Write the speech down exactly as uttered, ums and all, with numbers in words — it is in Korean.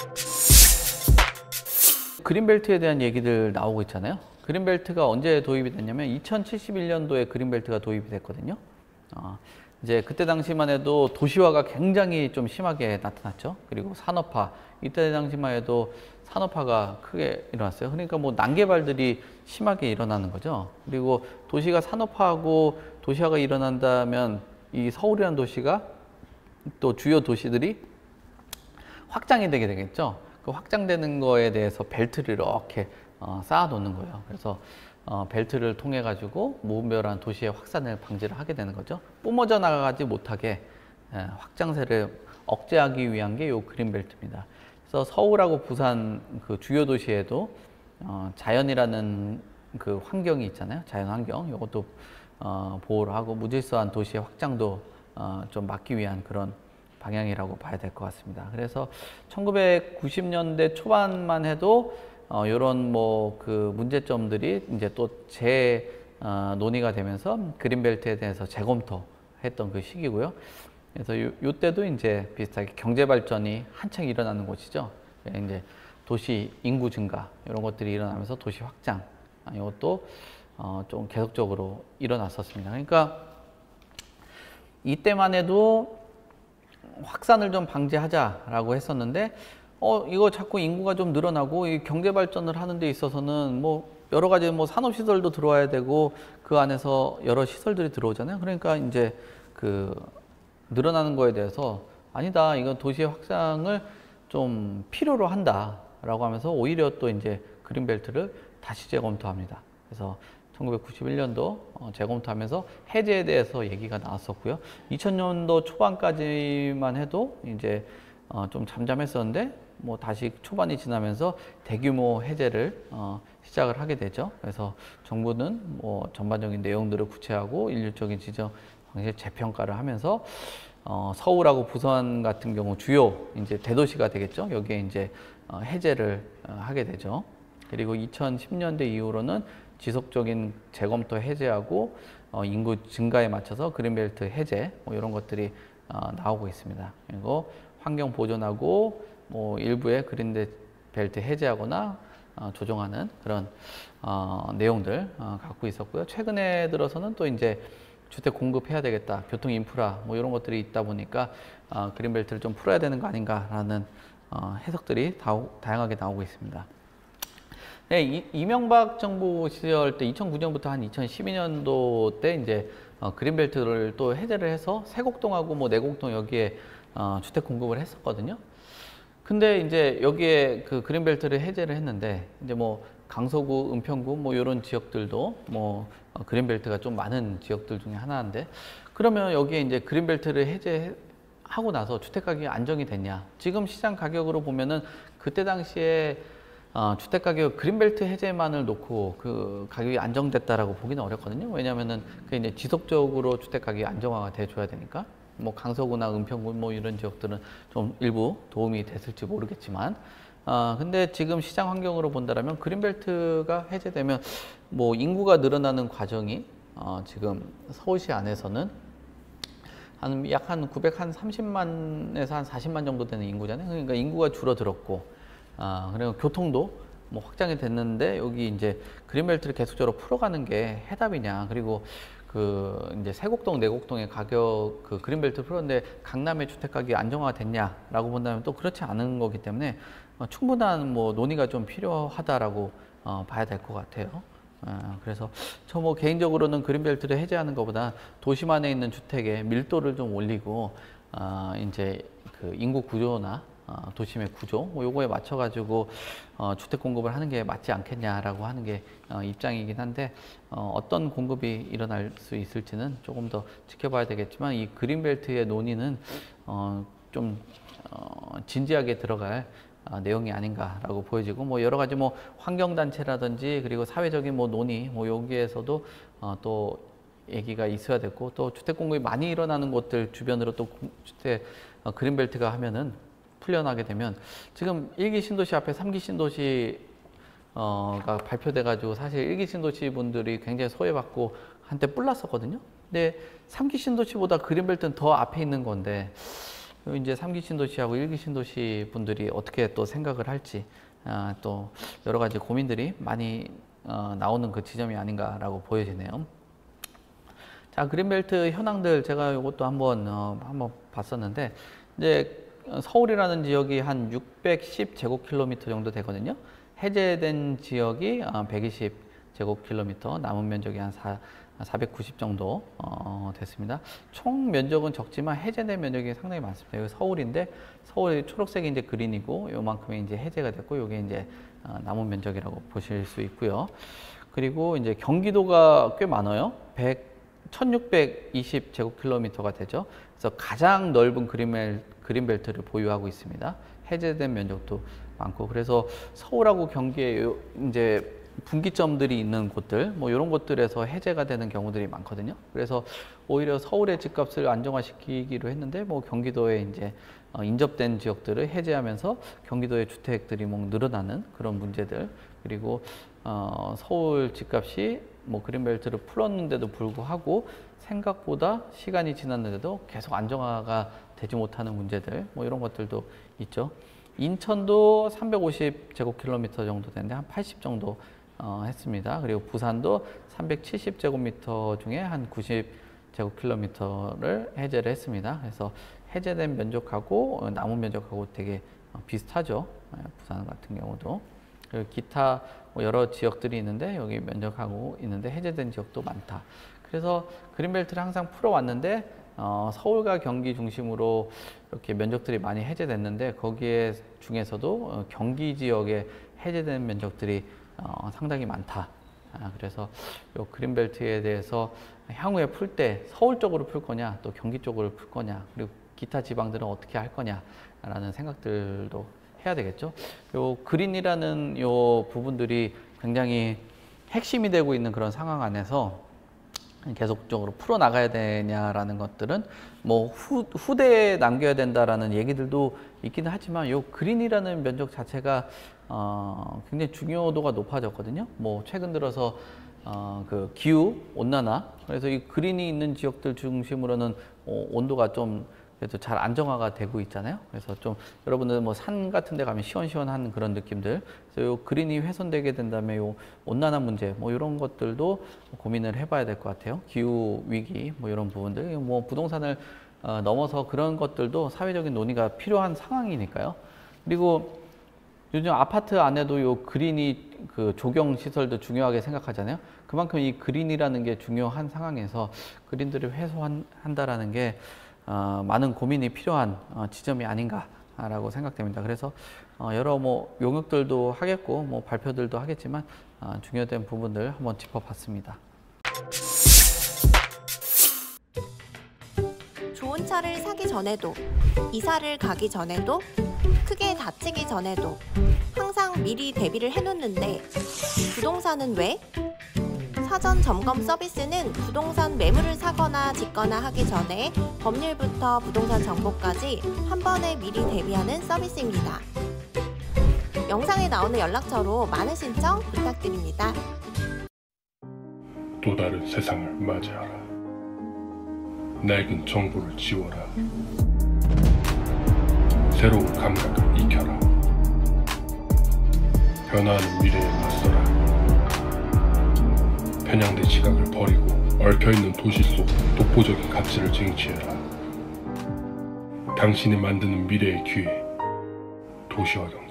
그린벨트에 대한 얘기들 나오고 있잖아요. 그린벨트가 언제 도입이 됐냐면 이천칠십일 년도에 그린벨트가 도입이 됐거든요. 어, 이제 그때 당시만 해도 도시화가 굉장히 좀 심하게 나타났죠. 그리고 산업화, 이때 당시만 해도 산업화가 크게 일어났어요. 그러니까 뭐 난개발들이 심하게 일어나는 거죠. 그리고 도시가 산업화하고 도시화가 일어난다면 이 서울이라는 도시가 또 주요 도시들이 확장이 되게 되겠죠. 그 확장되는 거에 대해서 벨트를 이렇게 어, 쌓아 놓는 거예요. 그래서 어, 벨트를 통해 가지고 무분별한 도시의 확산을 방지를 하게 되는 거죠. 뿜어져 나가지 못하게 예, 확장세를 억제하기 위한 게 요 그린벨트입니다. 그래서 서울하고 부산 그 주요 도시에도 어, 자연이라는 그 환경이 있잖아요. 자연 환경, 이것도 어, 보호를 하고 무질서한 도시의 확장도 어, 좀 막기 위한 그런 방향이라고 봐야 될 것 같습니다. 그래서 천구백구십 년대 초반만 해도 어, 이런 뭐 그 문제점들이 이제 또 재 어, 논의가 되면서 그린벨트에 대해서 재검토했던 그 시기고요. 그래서 요, 요 때도 이제 비슷하게 경제 발전이 한창 일어나는 곳이죠. 이제 도시 인구 증가 이런 것들이 일어나면서 도시 확장 이것도 어, 좀 계속적으로 일어났었습니다. 그러니까 이때만 해도 확산을 좀 방지하자라고 했었는데 어 이거 자꾸 인구가 좀 늘어나고 이 경제 발전을 하는 데 있어서는 뭐 여러 가지 뭐 산업 시설도 들어와야 되고 그 안에서 여러 시설들이 들어오잖아요. 그러니까 이제 그 늘어나는 거에 대해서 아니다, 이건 도시의 확장을 좀 필요로 한다라고 하면서 오히려 또 이제 그린벨트를 다시 재검토합니다. 그래서 천구백구십일 년도 어, 재검토하면서 해제에 대해서 얘기가 나왔었고요. 이천 년도 초반까지만 해도 이제 어, 좀 잠잠했었는데 뭐 다시 초반이 지나면서 대규모 해제를 어, 시작을 하게 되죠. 그래서 정부는 뭐 전반적인 내용들을 구체하고 일률적인 지정 방식 재평가를 하면서 어, 서울하고 부산 같은 경우 주요 이제 대도시가 되겠죠. 여기에 이제 어, 해제를 어, 하게 되죠. 그리고 이천십 년대 이후로는 지속적인 재검토 해제하고 어, 인구 증가에 맞춰서 그린벨트 해제 뭐 이런 것들이 어, 나오고 있습니다. 그리고 환경 보존하고 뭐 일부의 그린벨트 해제하거나 어, 조정하는 그런 어, 내용들 어, 갖고 있었고요. 최근에 들어서는 또 이제 주택 공급해야 되겠다, 교통 인프라 뭐 이런 것들이 있다 보니까 어, 그린벨트를 좀 풀어야 되는 거 아닌가라는 어, 해석들이 다, 다양하게 나오고 있습니다. 네, 이, 이명박 정부 시절 때 이천구 년부터 한 이천십이 년도 때 이제 어, 그린벨트를 또 해제를 해서 세곡동하고 뭐 내곡동 여기에 어, 주택 공급을 했었거든요. 근데 이제 여기에 그 그린벨트를 해제를 했는데 이제 뭐 강서구, 은평구 뭐 이런 지역들도 뭐 어, 그린벨트가 좀 많은 지역들 중에 하나인데 그러면 여기에 이제 그린벨트를 해제하고 나서 주택 가격이 안정이 됐냐? 지금 시장 가격으로 보면은 그때 당시에 어, 주택 가격 그린벨트 해제만을 놓고 그 가격이 안정됐다라고 보기는 어렵거든요. 왜냐하면은 그 이제 지속적으로 주택 가격이 안정화가 돼줘야 되니까. 뭐 강서구나 은평구 뭐 이런 지역들은 좀 일부 도움이 됐을지 모르겠지만, 어, 근데 지금 시장 환경으로 본다라면 그린벨트가 해제되면 뭐 인구가 늘어나는 과정이 어, 지금 서울시 안에서는 한 약 한 구백삼십만에서 한 사십만 정도 되는 인구잖아요. 그러니까 인구가 줄어들었고. 아, 그리고 교통도 뭐 확장이 됐는데 여기 이제 그린벨트를 계속적으로 풀어가는 게 해답이냐. 그리고 그 이제 세곡동, 내곡동의 가격 그 그린벨트 풀었는데 강남의 주택 가격이 안정화가 됐냐라고 본다면 또 그렇지 않은 거기 때문에 어, 충분한 뭐 논의가 좀 필요하다라고 어, 봐야 될 것 같아요. 어, 그래서 저 뭐 개인적으로는 그린벨트를 해제하는 것보다 도심안에 있는 주택의 밀도를 좀 올리고 어, 이제 그 인구 구조나 어, 도심의 구조, 뭐 요거에 맞춰가지고 어, 주택 공급을 하는 게 맞지 않겠냐라고 하는 게 어, 입장이긴 한데 어, 어떤 공급이 일어날 수 있을지는 조금 더 지켜봐야 되겠지만 이 그린벨트의 논의는 어, 좀 어, 진지하게 들어갈 어, 내용이 아닌가라고 보여지고 뭐 여러 가지 뭐 환경단체라든지 그리고 사회적인 뭐 논의 뭐 여기에서도 어, 또 얘기가 있어야 됐고 또 주택 공급이 많이 일어나는 곳들 주변으로 또 주택 어, 그린벨트가 하면은 풀려나게 되면 지금 일 기 신도시 앞에 삼 기 신도시가 발표돼 가지고 사실 일 기 신도시 분들이 굉장히 소외받고 한때 뿔났었거든요. 근데 삼 기 신도시보다 그린벨트는 더 앞에 있는 건데 이제 삼 기 신도시하고 일 기 신도시 분들이 어떻게 또 생각을 할지 아, 또 여러 가지 고민들이 많이 어, 나오는 그 지점이 아닌가라고 보여지네요. 자, 그린벨트 현황들 제가 이것도 한번 어, 한번 봤었는데 이제 서울이라는 지역이 한 육백십 제곱킬로미터 정도 되거든요. 해제된 지역이 백이십 제곱킬로미터, 남은 면적이 한 사백구십 정도 어, 됐습니다. 총 면적은 적지만 해제된 면적이 상당히 많습니다. 여기 서울인데 서울이 초록색이 이제 그린이고 요만큼이 이제 해제가 됐고 요게 이제 어, 남은 면적이라고 보실 수 있고요. 그리고 이제 경기도가 꽤 많아요. 천육백이십 제곱킬로미터가 되죠. 그래서 가장 넓은 그린벨, 그린벨트를 보유하고 있습니다. 해제된 면적도 많고, 그래서 서울하고 경기에 이제 분기점들이 있는 곳들, 뭐 이런 곳들에서 해제가 되는 경우들이 많거든요. 그래서 오히려 서울의 집값을 안정화시키기로 했는데, 뭐 경기도에 이제 인접된 지역들을 해제하면서 경기도의 주택들이 뭐 늘어나는 그런 문제들, 그리고 어, 서울 집값이 뭐 그린벨트를 풀었는데도 불구하고 생각보다 시간이 지났는데도 계속 안정화가 되지 못하는 문제들, 뭐 이런 것들도 있죠. 인천도 삼백오십 제곱킬로미터 정도 되는데 한 팔십 정도 어, 했습니다. 그리고 부산도 삼백칠십 제곱미터 중에 한 구십 제곱킬로미터를 해제를 했습니다. 그래서 해제된 면적하고 남은 면적하고 되게 비슷하죠. 부산 같은 경우도. 그리고 기타 여러 지역들이 있는데 여기 면적하고 있는데 해제된 지역도 많다. 그래서 그린벨트를 항상 풀어왔는데 어, 서울과 경기 중심으로 이렇게 면적들이 많이 해제됐는데 거기에 중에서도 어, 경기 지역에 해제된 면적들이 어, 상당히 많다. 아, 그래서 이 그린벨트에 대해서 향후에 풀 때 서울 쪽으로 풀 거냐, 또 경기 쪽으로 풀 거냐, 그리고 기타 지방들은 어떻게 할 거냐라는 생각들도 해야 되겠죠. 요 그린이라는 요 부분들이 굉장히 핵심이 되고 있는 그런 상황 안에서 계속적으로 풀어 나가야 되냐라는 것들은 뭐 후, 후대에 남겨야 된다라는 얘기들도 있기는 하지만 요 그린이라는 면적 자체가 어, 굉장히 중요도가 높아졌거든요. 뭐 최근 들어서 어, 그 기후 온난화, 그래서 이 그린이 있는 지역들 중심으로는 어, 온도가 좀 그래도 잘 안정화가 되고 있잖아요. 그래서 좀 여러분들 뭐 산 같은 데 가면 시원시원한 그런 느낌들, 그래서 요 그린이 훼손되게 된다면 요 온난화 문제 뭐 이런 것들도 고민을 해봐야 될 것 같아요. 기후 위기 뭐 이런 부분들, 뭐 부동산을 어, 넘어서 그런 것들도 사회적인 논의가 필요한 상황이니까요. 그리고 요즘 아파트 안에도 요 그린이 그 조경 시설도 중요하게 생각하잖아요. 그만큼 이 그린이라는 게 중요한 상황에서 그린들을 해소한다라는 게 어, 많은 고민이 필요한 어, 지점이 아닌가라고 생각됩니다. 그래서 어, 여러 뭐 용역들도 하겠고 뭐 발표들도 하겠지만 어, 중요된 부분들 한번 짚어봤습니다. 좋은 차를 사기 전에도, 이사를 가기 전에도, 크게 다치기 전에도 항상 미리 대비를 해놓는데 부동산은 왜? 사전 점검 서비스는 부동산 매물을 사거나 짓거나 하기 전에 법률부터 부동산 정보까지 한 번에 미리 대비하는 서비스입니다. 영상에 나오는 연락처로 많은 신청 부탁드립니다. 또 다른 세상을 맞이하라. 낡은 정보를 지워라. 새로운 감각을 익혀라. 변화하는 미래에 맞서라. 편향된 시각을 버리고 얽혀있는 도시 속 독보적인 가치를 쟁취해라. 당신이 만드는 미래의 기회, 도시화경.